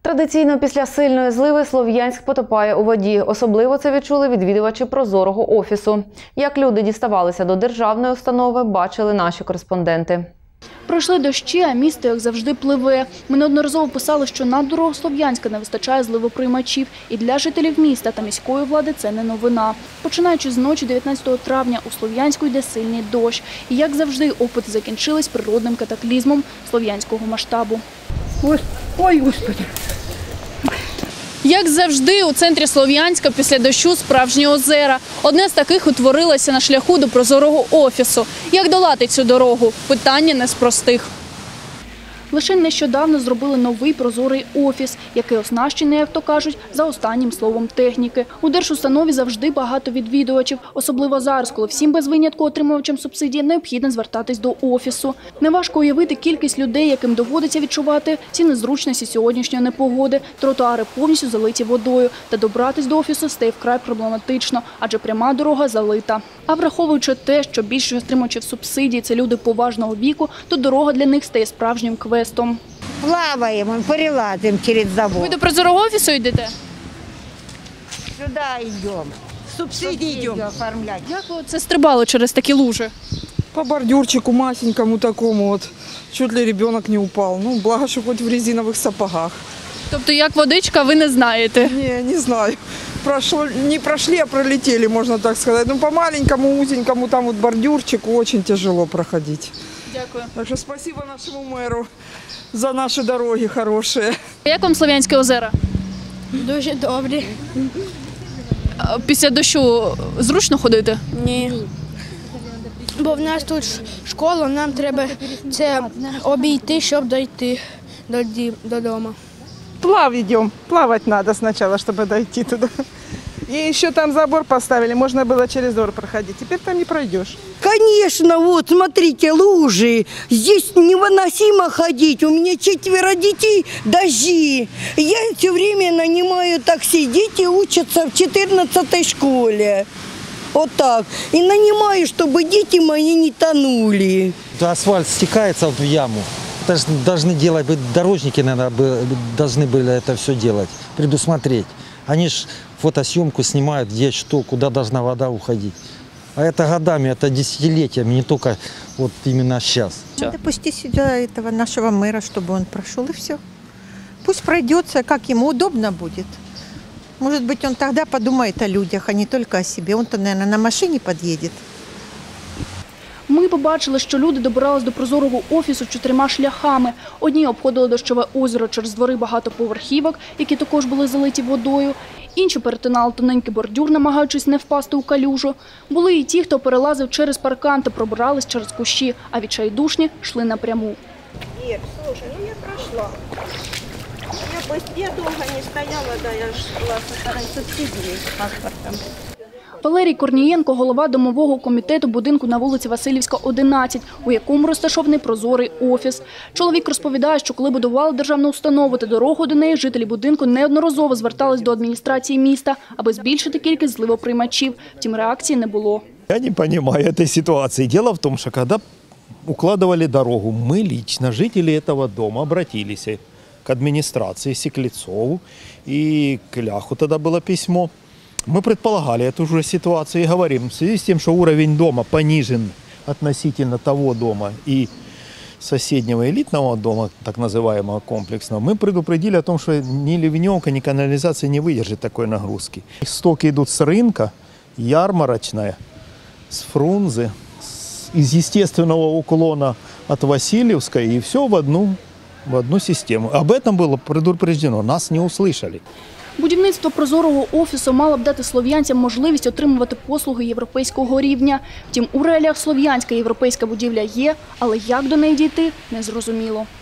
Традиційно після сильної зливи Слов'янськ потопає у воді. Особливо це відчули відвідувачі Прозорого офісу. Як люди діставалися до державної установи, бачили наші кореспонденти. Пройшли дощі, а місто, як завжди, пливе. Ми неодноразово писали, що на дорогах Слов'янська не вистачає зливоприймачів. І для жителів міста та міської влади це не новина. Починаючи з ночі 19 травня у Слов'янську йде сильний дощ. І, як завжди, опити закінчились природним катаклізмом слов'янського масштабу. Ой, Господи! Як завжди, у центрі Слов'янська після дощу справжні озера. Одне з таких утворилося на шляху до Прозорого офісу. Як долати цю дорогу? Питання не з простих. Лише нещодавно зробили новий Прозорий офіс, який оснащений, як то кажуть, за останнім словом техніки. У держустанові завжди багато відвідувачів, особливо зараз, коли всім без винятку отримувачам субсидій необхідно звертатись до офісу. Неважко уявити кількість людей, яким доводиться відчувати ці незручності сьогоднішньої непогоди. Тротуари повністю залиті водою, та добратись до офісу стає вкрай проблематично, адже пряма дорога залита. А враховуючи те, що більшість отримувачів субсидій – це люди поважного віку, то дорога для них стає справжнім квестом. Плаваємо, перелазимо через забор. Ви до Прозорого офісу йдете? Сюди йдемо. Субсидії оформляти. Як ви це стрибали через такі лужи? По бордюрчику масенькому такому вот. Чуть ли ребенок не упал. Ну, благо, что хоть в резиновых сапогах. Тобто, як водичка, ви не знаєте? Не знаю. Не прошли, а пролетели, можно так сказать. Ну, по маленькому, узенькому там вот бордюрчику очень тяжело проходить. Дякую. Так что спасибо нашему мэру за наши дороги хорошие. Як вам Слов'янське озера? Дуже добре. Після дощу зручно ходити? Ні. Бо в нас тут школа, нам треба це обійти, щоб дойти додому. Идем. Плавать надо сначала, чтобы дойти туда. И еще там забор поставили, можно было через двор проходить. Теперь там не пройдешь. Конечно, вот, смотрите, лужи. Здесь невыносимо ходить. У меня 4 детей, дожди. Я все время нанимаю такси. Дети учатся в 14-й школе. Вот так. И нанимаю, чтобы дети мои не тонули. Асфальт стекается вот в яму. Это же должны делать, дорожники, наверное, должны были это все делать, предусмотреть. Они же фотосъемку снимают, где что, куда должна вода уходить. А это годами, это десятилетиями, не только вот именно сейчас. Допусти сюда этого нашего мэра, чтобы он прошел, и все. Пусть пройдется, как ему удобно будет. Может быть, он тогда подумает о людях, а не только о себе. Он-то, наверное, на машине подъедет. Ми побачили, що люди добирались до Прозорого офісу 4 шляхами. Одні обходили дощове озеро через двори багатоповерхівок, які також були залиті водою. Інші перетинали тоненький бордюр, намагаючись не впасти у калюжу. Були і ті, хто перелазив через паркан та пробирались через кущі, а відчайдушні йшли напряму. Ир, слушай, ну я прошла. Я долго не стояла, да, я же была со стороны субсидии с паспортом. Валерій Корнієнко – голова домового комітету будинку на вулиці Васильівська, 11, у якому розташований Прозорий офіс. Чоловік розповідає, що коли будували державну установу та дорогу до неї, жителі будинку неодноразово звертались до адміністрації міста, аби збільшити кількість зливоприймачів. Втім, реакції не було. Я не понимаю этой ситуации. Дело в том, что когда укладывали дорогу, мы лично, жители этого дома, обратились к администрации Секлецову, и к Ляху тогда было письмо. Мы предполагали эту же ситуацию и говорим, в связи с тем, что уровень дома понижен относительно того дома и соседнего элитного дома, так называемого комплексного, мы предупредили о том, что ни ливневка, ни канализация не выдержит такой нагрузки. Истоки идут с рынка, Ярмарочная, с Фрунзе, из естественного уклона от Васильевской, и все в одну систему. Об этом было предупреждено, нас не услышали. Будівництво Прозорого офісу мало б дати слов'янцям можливість отримувати послуги європейського рівня. Втім, у реаліях Слов'янська європейська будівля є, але як до неї дійти – незрозуміло.